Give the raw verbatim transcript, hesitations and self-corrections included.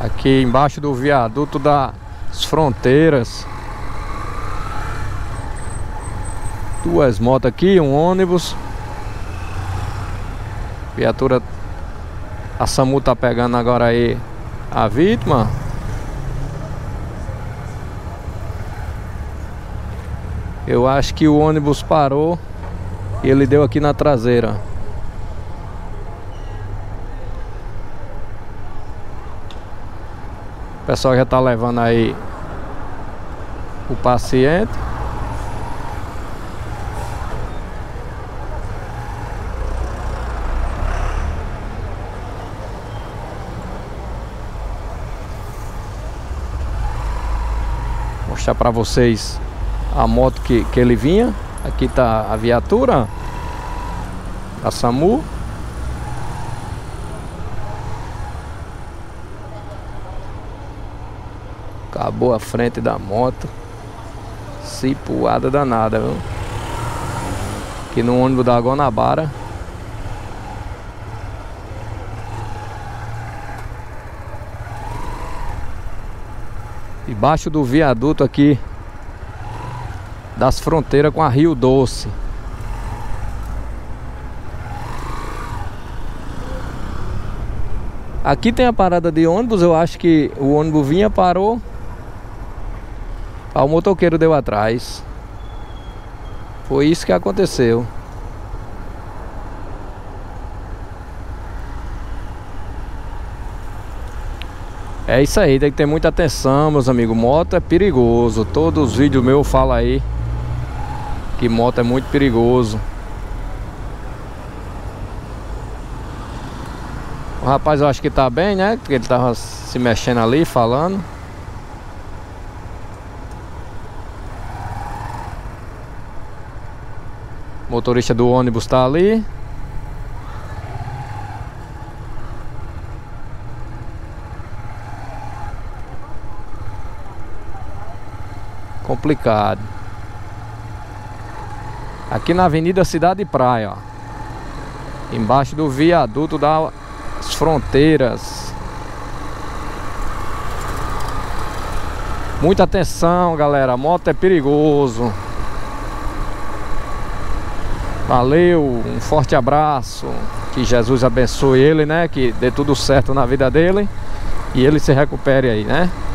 Aqui embaixo do viaduto das Fronteiras. Duas motos aqui, um ônibus. Viatura. A SAMU tá pegando agora aí a vítima. Eu acho que o ônibus parou e ele deu aqui na traseira. O pessoal já tá levando aí o paciente. Vou mostrar pra vocês a moto que, que ele vinha. Aqui tá a viatura da SAMU. Acabou a frente da moto. Cipuada danada, viu? Aqui no ônibus da Guanabara. Debaixo do viaduto aqui das Fronteiras com a Rio Doce. Aqui tem a parada de ônibus. Eu acho que o ônibus vinha, parou. Ah, o motoqueiro deu atrás. Foi isso que aconteceu. É isso aí, tem que ter muita atenção, meus amigos. Moto é perigoso. Todos os vídeos meus falam aí que moto é muito perigoso. O rapaz eu acho que tá bem, né? Porque ele tava se mexendo ali, falando. O motorista do ônibus tá ali. Complicado. Aqui na Avenida Cidade e Praia, ó. Embaixo do viaduto das Fronteiras. Muita atenção, galera. A moto é perigoso. Valeu, um forte abraço. Que Jesus abençoe ele, né? Que dê tudo certo na vida dele e ele se recupere aí, né?